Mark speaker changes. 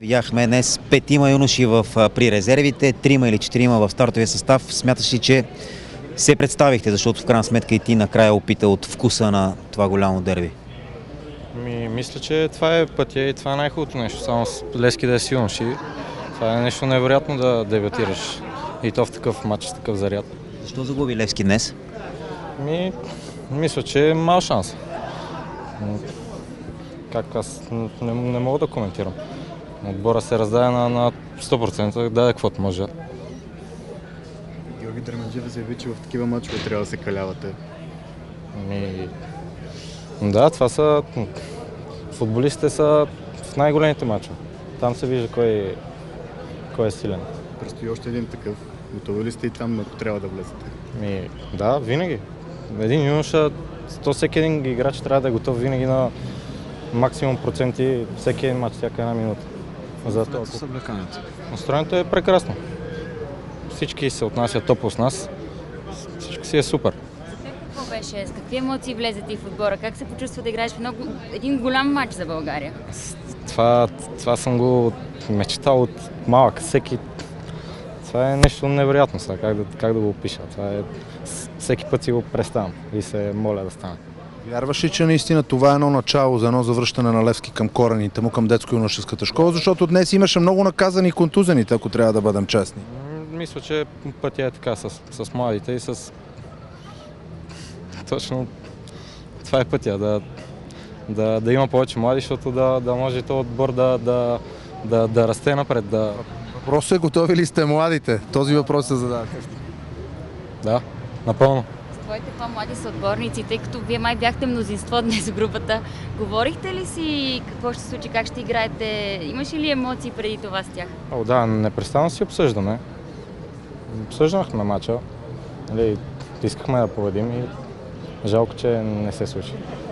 Speaker 1: Видяхме днес 5 юноши при резервите, 3 или 4 в стартовия състав. Смяташ ли, че се представихте, защото в крайна сметка и ти накрая опита от вкуса на това голямо дерби?
Speaker 2: Мисля, че това е пътя и това е най-хубавото нещо. Само с Левски да е с юноши. Това е нещо невероятно да дебютираш. И то в такъв матч, с такъв заряд.
Speaker 1: Защо загуби Левски днес?
Speaker 2: Мисля, че е мал шанс. Аз не мога да коментирам. Отбора се раздаде на 100%, даде каквото може.
Speaker 3: Георги Дерменджиев заяви, че в такива мачове трябва да се калявате.
Speaker 2: Да, това са... Футболистите са в най-големите мачове. Там се вижда кой е силен.
Speaker 3: Предстои още един такъв. Готови ли сте и там, ако трябва да влезете?
Speaker 2: Да, винаги. Един юноша, всеки един играч трябва да е готов винаги на максимум проценти, всеки един мач, всяка една минута. Настроението е прекрасно. Всички се отнасят топло с нас. Всичко си е супер.
Speaker 4: Какво беше? С какви емоции влезе ти в отбора? Как се почувства да играеш в един голям матч за България?
Speaker 2: Това съм го мечтал от малък. Това е нещо невероятно сега, как да го опиша. Всеки път си го представям и се моля да стане.
Speaker 5: Вярваш ли, че наистина това е едно начало за едно завръщане на Левски към корените му, към детско-юношеската школа, защото днес имаше много наказани и контузените, ако трябва да бъдем честни?
Speaker 2: Мисля, че пътя е така с младите и с... Точно това е пътя, да има повече млади, защото да може този отбор да расте напред.
Speaker 5: Въпросът е, готови ли сте младите? Този въпрос се задава.
Speaker 2: Да, напълно.
Speaker 4: С твоите по-млади съотборници, тъй като вие май бяхте мнозинство днес в групата, говорихте ли си какво ще се случи, как ще играете? Имаше ли емоции преди това с тях?
Speaker 2: Да, непрестанно си обсъждаме. Обсъждахме мача. Искахме да победим и жалко, че не се случи.